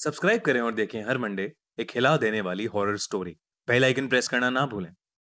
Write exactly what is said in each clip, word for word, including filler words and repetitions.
Subscribe करें और देखें हर मंडे एक हिला देने वाली horror story. Bell icon press करना ना भूलें।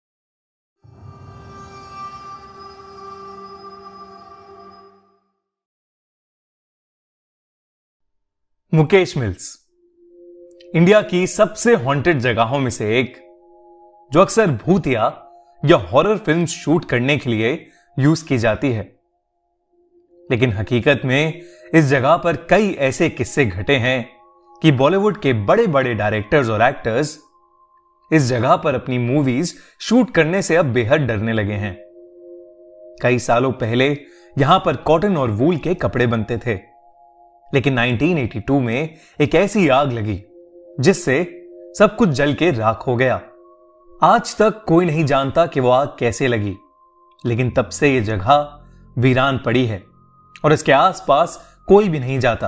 मुकेश मिल्स इंडिया की सबसे हॉन्टेड जगहों में से एक, जो अक्सर भूतिया या हॉरर फिल्म शूट करने के लिए यूज की जाती है। लेकिन हकीकत में इस जगह पर कई ऐसे किस्से घटे हैं कि बॉलीवुड के बड़े बड़े डायरेक्टर्स और एक्टर्स इस जगह पर अपनी मूवीज शूट करने से अब बेहद डरने लगे हैं। कई सालों पहले यहां पर कॉटन और वूल के कपड़े बनते थे, लेकिन नाइनटीन एटी टू में एक ऐसी आग लगी जिससे सब कुछ जल के राख हो गया। आज तक कोई नहीं जानता कि वो आग कैसे लगी, लेकिन तब से यह जगह वीरान पड़ी है और इसके आसपास कोई भी नहीं जाता।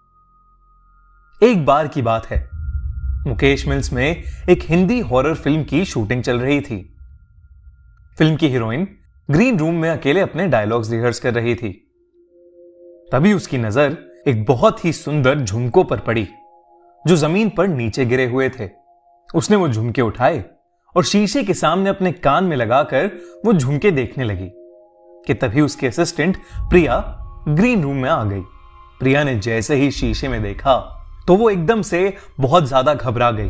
एक बार की बात है, मुकेश मिल्स में एक हिंदी हॉरर फिल्म की शूटिंग चल रही थी। फिल्म की हीरोइन ग्रीन रूम में अकेले अपने डायलॉग्स रिहर्स कर रही थी। तभी उसकी नजर एक बहुत ही सुंदर झुमकों पर पड़ी जो जमीन पर नीचे गिरे हुए थे। उसने वो झुमके उठाए और शीशे के सामने अपने कान में लगाकर वो झुमके देखने लगी कि तभी उसकी असिस्टेंट प्रिया ग्रीन रूम में आ गई। प्रिया ने जैसे ही शीशे में देखा तो वो एकदम से बहुत ज्यादा घबरा गई।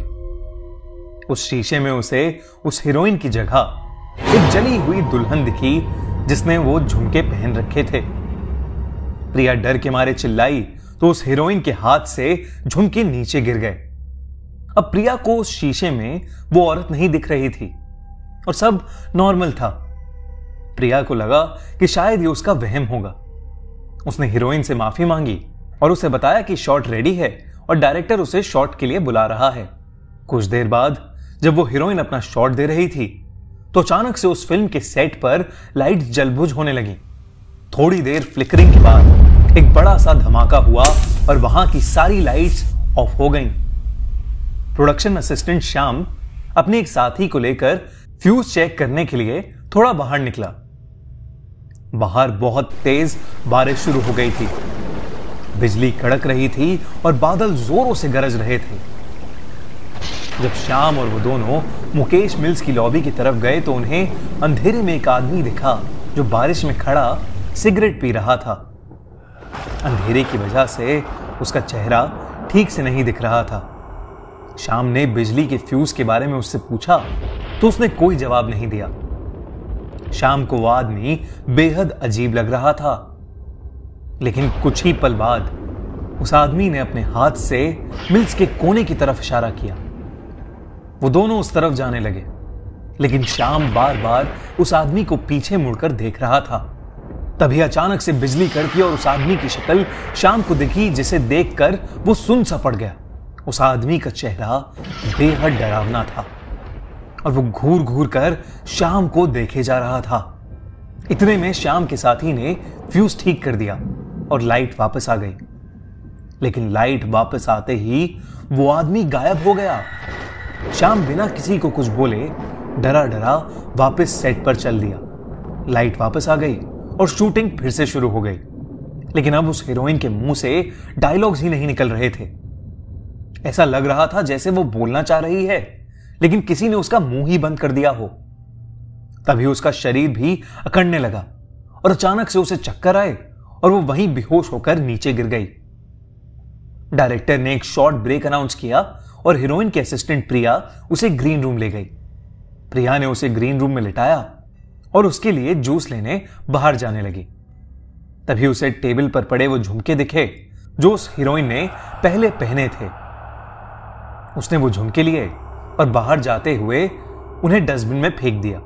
उस शीशे में उसे उस हीरोइन की जगह एक जली हुई दुल्हन दिखी जिसने वो झुमके पहन रखे थे। प्रिया डर के मारे चिल्लाई तो उस हीरोइन के हाथ से झुमके नीचे गिर गए। अब प्रिया को उस शीशे में वो औरत नहीं दिख रही थी और सब नॉर्मल था। प्रिया को लगा कि शायद ये उसका वहम होगा। उसने हीरोइन से माफी मांगी और उसे बताया कि शॉट रेडी है और डायरेक्टर उसे शॉट के लिए बुला रहा है। कुछ देर बाद जब वो हीरोइन अपना शॉट दे रही थी तो अचानक से उस फिल्म के सेट पर लाइट्स जलबुझ होने लगी। थोड़ी देर फ्लिकरिंग के बाद एक बड़ा सा धमाका हुआ और वहां की सारी लाइट्स ऑफ हो गईं। प्रोडक्शन असिस्टेंट श्याम अपने एक साथी को लेकर फ्यूज चेक करने के लिए थोड़ा बाहर निकला। बाहर बहुत तेज बारिश शुरू हो गई थी। बिजली कड़क रही थी और बादल जोरों से गरज रहे थे। जब श्याम और वो दोनों मुकेश मिल्स की लॉबी की तरफ गए तो उन्हें अंधेरे में एक आदमी दिखा जो बारिश में खड़ा सिगरेट पी रहा था। अंधेरे की वजह से उसका चेहरा ठीक से नहीं दिख रहा था। श्याम ने बिजली के फ्यूज के बारे में उससे पूछा तो उसने कोई जवाब नहीं दिया। श्याम को वो आदमी बेहद अजीब लग रहा था, लेकिन कुछ ही पल बाद उस आदमी ने अपने हाथ से मिल्स के कोने की तरफ इशारा किया। वो दोनों उस तरफ जाने लगे, लेकिन श्याम बार बार उस आदमी को पीछे मुड़कर देख रहा था। तभी अचानक से बिजली कड़की और उस आदमी की शक्ल श्याम को दिखी, जिसे देखकर वो सुन सा पड़ गया। उस आदमी का चेहरा बेहद डरावना था और वो घूर घूर कर श्याम को देखे जा रहा था। इतने में श्याम के साथी ने फ्यूज ठीक कर दिया और लाइट वापस आ गई, लेकिन लाइट वापस आते ही वो आदमी गायब हो गया। श्याम बिना किसी को कुछ बोले डरा डरा वापस सेट पर चल दिया। लाइट वापस आ गई और शूटिंग फिर से शुरू हो गई, लेकिन अब उस हीरोइन के मुंह से डायलॉग्स ही नहीं निकल रहे थे। ऐसा लग रहा था जैसे वो बोलना चाह रही है, लेकिन किसी ने उसका मुंह ही बंद कर दिया हो। तभी उसका शरीर भी अकड़ने लगा और अचानक से उसे चक्कर आए और वो वहीं बेहोश होकर नीचे गिर गई। डायरेक्टर ने एक शॉर्ट ब्रेक अनाउंस किया और हीरोइन के असिस्टेंट प्रिया उसे ग्रीन रूम ले गई। प्रिया ने उसे ग्रीन रूम में लिटाया और उसके लिए जूस लेने बाहर जाने लगी। तभी उसे टेबल पर पड़े वो झुमके दिखे जो उस हीरोइन ने पहले पहने थे। उसने वो झुमके लिए और बाहर जाते हुए उन्हें डस्टबिन में फेंक दिया।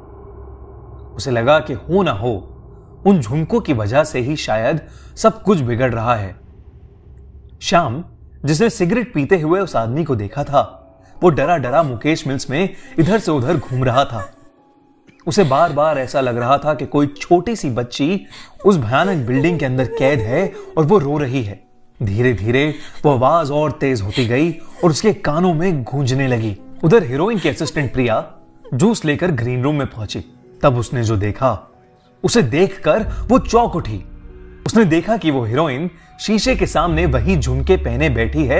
उसे लगा कि हो ना हो उन झुमकों की वजह से ही शायद सब कुछ बिगड़ रहा है। श्याम, जिसने सिगरेट पीते हुए उस आदमी को देखा था, वो डरा डरा मुकेश मिल्स में इधर से उधर घूम रहा था। उसे बार बार ऐसा लग रहा था कि कोई छोटी सी बच्ची उस भयानक बिल्डिंग के अंदर कैद है और वो रो रही है। धीरे धीरे वो आवाज और तेज होती गई और उसके कानों में गूंजने लगी। उधर हीरोइन की असिस्टेंट प्रिया जूस लेकर ग्रीन रूम में पहुंची। तब उसने जो देखा, उसे देखकर वो चौंक उठी। उसने देखा कि वो हीरोइन शीशे के सामने वही झुमके पहने बैठी है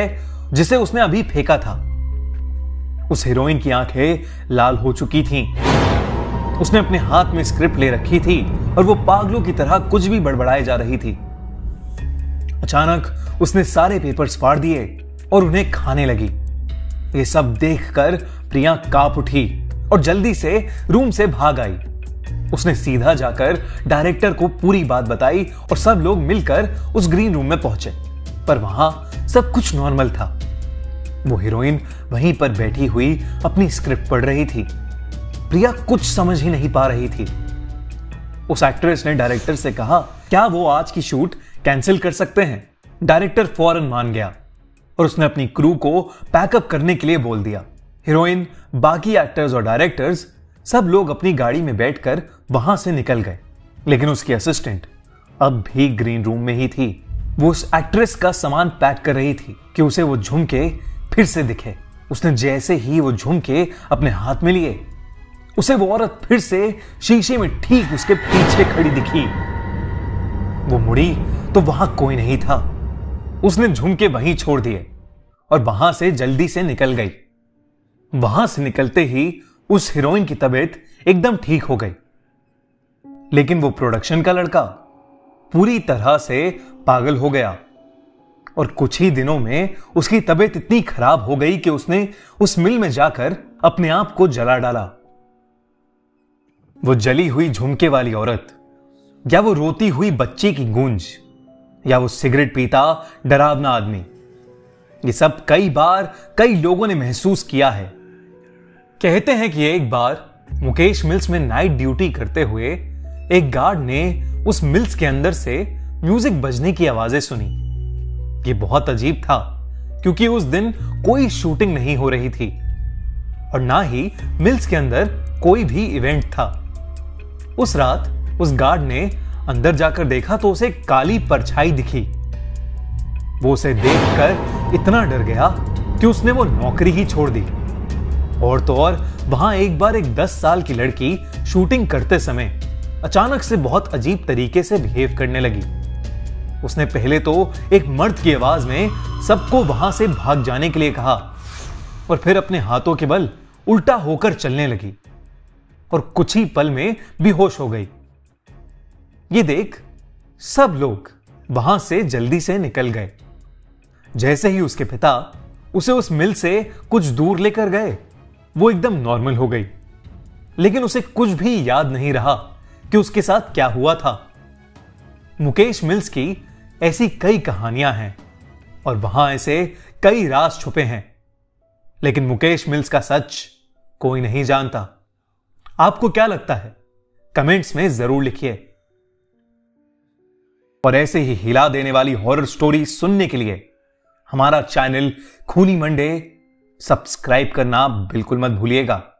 जिसे उसने अभी फेंका था। उस हीरोइन की आंखें लाल हो चुकी थीं। उसने अपने हाथ में स्क्रिप्ट ले रखी थी और वो पागलों की तरह कुछ भी बड़बड़ाए जा रही थी। अचानक उसने सारे पेपर्स फाड़ दिए और उन्हें खाने लगी। ये सब देखकर प्रिया कांप उठी और जल्दी से रूम से भाग आई। उसने सीधा जाकर डायरेक्टर को पूरी बात बताई और सब लोग मिलकर उस ग्रीन रूम में पहुंचे, पर वहां सब कुछ नॉर्मल था। वो हीरोइन वहीं पर बैठी हुई अपनी स्क्रिप्ट पढ़ रही थी। प्रिया कुछ समझ ही नहीं पा रही थी। उस एक्ट्रेस ने डायरेक्टर से कहा, क्या वो आज की शूट कैंसिल कर सकते हैं? डायरेक्टर फौरन मान गया और उसने अपनी क्रू को पैकअप करने के लिए बोल दिया। हीरोइन, बाकी एक्टर्स और डायरेक्टर्स सब लोग अपनी गाड़ी में बैठकर वहां से निकल गए, लेकिन उसकी असिस्टेंट अब भी ग्रीन रूम में ही थी। वो उस एक्ट्रेस का सामान पैक कर रही थी कि उसे वो झुमके फिर से दिखे। उसने जैसे ही वो झुमके अपने हाथ में लिए, उसे वो औरत फिर से शीशे में ठीक उसके पीछे खड़ी दिखी। वो मुड़ी तो वहां कोई नहीं था। उसने झुमके वहीं छोड़ दिए और वहां से जल्दी से निकल गई। वहां से निकलते ही उस हीरोइन की तबीयत एकदम ठीक हो गई, लेकिन वो प्रोडक्शन का लड़का पूरी तरह से पागल हो गया और कुछ ही दिनों में उसकी तबीयत इतनी खराब हो गई कि उसने उस मिल में जाकर अपने आप को जला डाला। वो जली हुई झुमके वाली औरत, या वो रोती हुई बच्ची की गूंज, या वो सिगरेट पीता डरावना आदमी, ये सब कई बार कई लोगों ने महसूस किया है। कहते हैं कि एक बार मुकेश मिल्स में नाइट ड्यूटी करते हुए एक गार्ड ने उस मिल्स के अंदर से म्यूजिक बजने की आवाजें सुनी। ये बहुत अजीब था क्योंकि उस दिन कोई शूटिंग नहीं हो रही थी और ना ही मिल्स के अंदर कोई भी इवेंट था। उस रात उस गार्ड ने अंदर जाकर देखा तो उसे काली परछाई दिखी। वो उसे देखकर इतना डर गया कि उसने वो नौकरी ही छोड़ दी। और तो और वहां एक बार एक दस साल की लड़की शूटिंग करते समय अचानक से बहुत अजीब तरीके से बिहेव करने लगी। उसने पहले तो एक मर्द की आवाज में सबको वहां से भाग जाने के लिए कहा और फिर अपने हाथों के बल उल्टा होकर चलने लगी और कुछ ही पल में बेहोश हो गई। ये देख सब लोग वहां से जल्दी से निकल गए। जैसे ही उसके पिता उसे उस मिल से कुछ दूर लेकर गए, वो एकदम नॉर्मल हो गई, लेकिन उसे कुछ भी याद नहीं रहा कि उसके साथ क्या हुआ था। मुकेश मिल्स की ऐसी कई कहानियां हैं और वहां ऐसे कई राज छुपे हैं, लेकिन मुकेश मिल्स का सच कोई नहीं जानता। आपको क्या लगता है? कमेंट्स में जरूर लिखिए। और ऐसे ही हिला देने वाली हॉरर स्टोरी सुनने के लिए हमारा चैनल खूनी मंडे सब्सक्राइब करना बिल्कुल मत भूलिएगा।